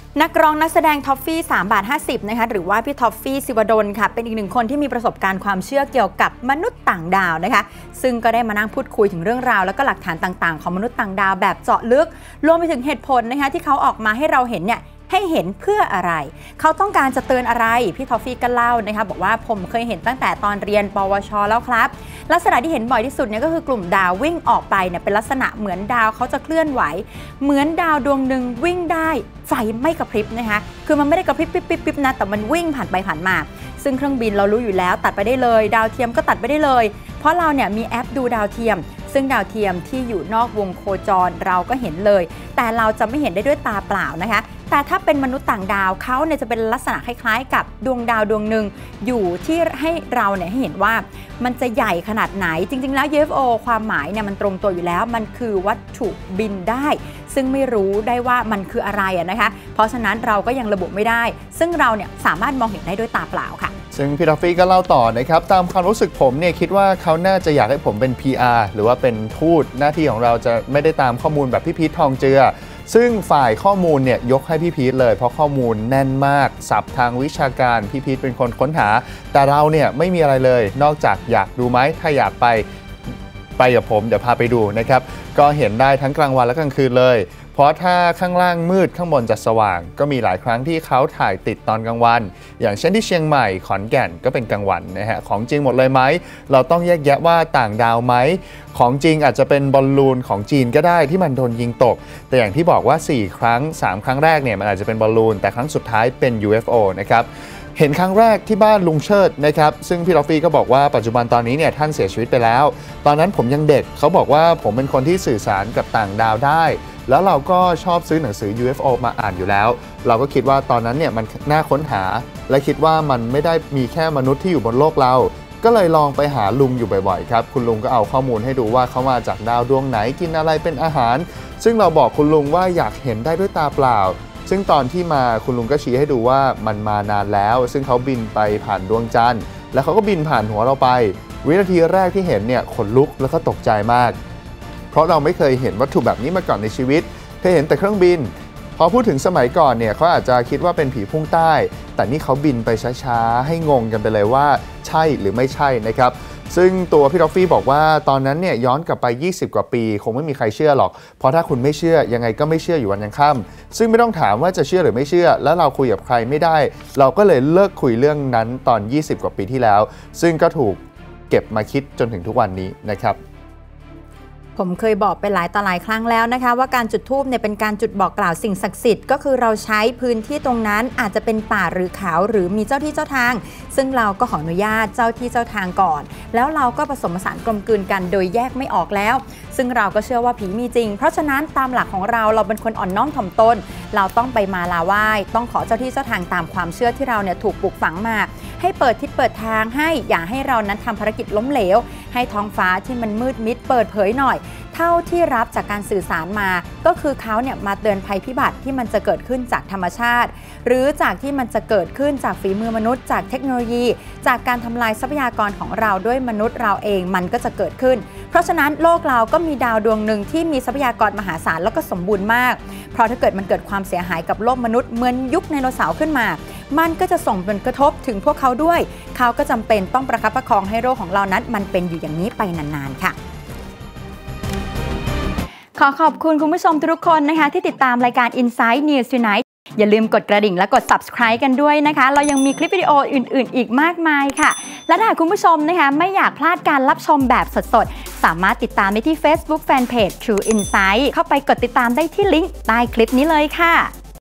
นักร้องนักแสดงท็อฟฟี่3 บาท 50นะคะหรือว่าพี่ท็อฟฟี่ศิวดลค่ะเป็นอีกหนึ่งคนที่มีประสบการณ์ความเชื่อเกี่ยวกับมนุษย์ต่างดาวนะคะซึ่งก็ได้มานั่งพูดคุยถึงเรื่องราวแล้วก็หลักฐานต่างๆของมนุษย์ต่างดาวแบบเจาะลึกรวมไปถึงเหตุผลนะคะที่เขาออกมาให้เราเห็นเนี่ยให้เห็นเพื่ออะไรเขาต้องการจะเตือนอะไรพี่ท็อฟฟี่ก็เล่านะคะบอกว่าผมเคยเห็นตั้งแต่ตอนเรียนปวชแล้วครับลักษณะที่เห็นบ่อยที่สุดเนี่ยก็คือกลุ่มดาววิ่งออกไปเนี่ยเป็นลักษณะเหมือนดาวเขาจะเคลื่อนไหวเหมือนดาวดวงหนึ่งวิ่งได้ไฟไม่กระพริบนะคะคือมันไม่ได้กระพริบปิ๊บนะแต่มันวิ่งผ่านไปผ่านมาซึ่งเครื่องบินเรารู้อยู่แล้วตัดไปได้เลยดาวเทียมก็ตัดไปได้เลยเพราะเราเนี่ยมีแอปดูดาวเทียมซึ่งดาวเทียมที่อยู่นอกวงโคจรเราก็เห็นเลยแต่เราจะไม่เห็นได้ด้วยตาเปล่านะคะแต่ถ้าเป็นมนุษย์ต่างดาวเขาเนี่ยจะเป็นลักษณะคล้ายๆกับดวงดาวดวงหนึ่งอยู่ที่ให้เราเนี่ยให้เห็นว่ามันจะใหญ่ขนาดไหนจริงๆแล้ว UFO ความหมายเนี่ยมันตรงตัวอยู่แล้วมันคือวัตถุบินได้ซึ่งไม่รู้ได้ว่ามันคืออะไรนะคะเพราะฉะนั้นเราก็ยังระบุไม่ได้ซึ่งเราเนี่ยสามารถมองเห็นได้ด้วยตาเปล่าค่ะซึ่งพี่ท็อฟฟี่ก็เล่าต่อนะครับตามความรู้สึกผมเนี่ยคิดว่าเขาน่าจะอยากให้ผมเป็น PR หรือว่าเป็นทูตหน้าที่ของเราจะไม่ได้ตามข้อมูลแบบพี่พีททองเจือซึ่งฝ่ายข้อมูลเนี่ยยกให้พี่พีทเลยเพราะข้อมูลแน่นมากศัพท์ทางวิชาการพี่พีทเป็นคนค้นหาแต่เราเนี่ยไม่มีอะไรเลยนอกจากอยากดูไหมถ้าอยากไปกับผมเดี๋ยวพาไปดูนะครับก็เห็นได้ทั้งกลางวันและกลางคืนเลยเพราะถ้าข้างล่างมืดข้างบนจะสว่างก็มีหลายครั้งที่เขาถ่ายติดตอนกลางวันอย่างเช่นที่เชียงใหม่ขอนแก่นก็เป็นกลางวันนะฮะของจริงหมดเลยไหมเราต้องแยกแยะว่าต่างดาวไหมของจริงอาจจะเป็นบอลลูนของจีนก็ได้ที่มันโดนยิงตกแต่อย่างที่บอกว่า4 ครั้ง 3 ครั้งแรกเนี่ยมันอาจจะเป็นบอลลูนแต่ครั้งสุดท้ายเป็น UFO นะครับเห็นครั้งแรกที่บ้านลุงเชิดนะครับซึ่งพี่ท็อฟฟี่ก็บอกว่าปัจจุบันตอนนี้เนี่ยท่านเสียชีวิตไปแล้วตอนนั้นผมยังเด็กเขาบอกว่าผมเป็นคนที่สื่อสารกับต่างดาวได้แล้วเราก็ชอบซื้อหนังสือ UFO มาอ่านอยู่แล้วเราก็คิดว่าตอนนั้นเนี่ยมันน่าค้นหาและคิดว่ามันไม่ได้มีแค่มนุษย์ที่อยู่บนโลกเราก็เลยลองไปหาลุงอยู่บ่อยๆครับคุณลุงก็เอาข้อมูลให้ดูว่าเขามาจากดาวดวงไหนกินอะไรเป็นอาหารซึ่งเราบอกคุณลุงว่าอยากเห็นได้ด้วยตาเปล่าซึ่งตอนที่มาคุณลุงก็ชี้ให้ดูว่ามันมานานแล้วซึ่งเขาบินไปผ่านดวงจันทร์แล้วเขาก็บินผ่านหัวเราไปวินาทีแรกที่เห็นเนี่ยขนลุกแล้วก็ตกใจมากเพราะเราไม่เคยเห็นวัตถุแบบนี้มาก่อนในชีวิตเคยเห็นแต่เครื่องบินพอพูดถึงสมัยก่อนเนี่ยเขาอาจจะคิดว่าเป็นผีพุ่งใต้แต่นี่เขาบินไปช้าๆให้งงกันไปเลยว่าใช่หรือไม่ใช่นะครับซึ่งตัวพี่ท็อฟฟี่บอกว่าตอนนั้นเนี่ยย้อนกลับไป20 กว่าปีคงไม่มีใครเชื่อหรอกเพราะถ้าคุณไม่เชื่อยังไงก็ไม่เชื่ออยู่วันยังค่ำซึ่งไม่ต้องถามว่าจะเชื่อหรือไม่เชื่อแล้วเราคุยกับใครไม่ได้เราก็เลยเลิกคุยเรื่องนั้นตอน20 กว่าปีที่แล้วซึ่งก็ถูกเก็บมาคิดจนถึงทุกวันนี้นะครับผมเคยบอกไปหลายต่อหลายครั้งแล้วนะคะว่าการจุดธูปเนี่ยเป็นการจุดบอกกล่าวสิ่งศักดิ์สิทธิ์ก็คือเราใช้พื้นที่ตรงนั้นอาจจะเป็นป่าหรือเขาหรือมีเจ้าที่เจ้าทางซึ่งเราก็ขออนุญาตเจ้าที่เจ้าทางก่อนแล้วเราก็ผสมผสานกลมกลืนกันโดยแยกไม่ออกแล้วซึ่งเราก็เชื่อว่าผีมีจริงเพราะฉะนั้นตามหลักของเราเป็นคนอ่อนน้อมถ่อมตนเราต้องไปมาลาไหว้ต้องขอเจ้าที่เจ้าทางตามความเชื่อที่เราเนี่ยถูกปลูกฝังมาให้เปิดทิศเปิดทางให้อย่าให้เรานั้นทำภารกิจล้มเหลวให้ท้องฟ้าที่มันมืดมิดเปิดเผยหน่อยเท่าที่รับจากการสื่อสารมาก็คือเขาเนี่ยมาเตือนภัยพิบัติที่มันจะเกิดขึ้นจากธรรมชาติหรือจากที่มันจะเกิดขึ้นจากฝีมือมนุษย์จากเทคโนโลยีจากการทำลายทรัพยากรของเราด้วยมนุษย์เราเองมันก็จะเกิดขึ้นเพราะฉะนั้นโลกเราก็มีดาวดวงหนึ่งที่มีทรัพยากรมหาศาลแล้วก็สมบูรณ์มากเพราะถ้าเกิดมันเกิดความเสียหายกับโลกมนุษย์เหมือนยุคไดโนเสาร์ขึ้นมามันก็จะส่งผลกระทบถึงพวกเขาด้วยเขาก็จำเป็นต้องประคับประคองให้โลกของเรานั้นมันเป็นอยู่อย่างนี้ไปนานๆค่ะขอขอบคุณคุณผู้ชมทุกคนนะคะที่ติดตามรายการ Inside News Tonight อย่าลืมกดกระดิ่งและกด Subscribe กันด้วยนะคะเรายังมีคลิปวิดีโออื่นๆอีกมากมายค่ะและถ้าคุณผู้ชมนะคะไม่อยากพลาดการรับชมแบบสดๆสามารถติดตามได้ที่ Facebook Fanpage True Insight เข้าไปกดติดตามได้ที่ลิงก์ใต้คลิปนี้เลยค่ะ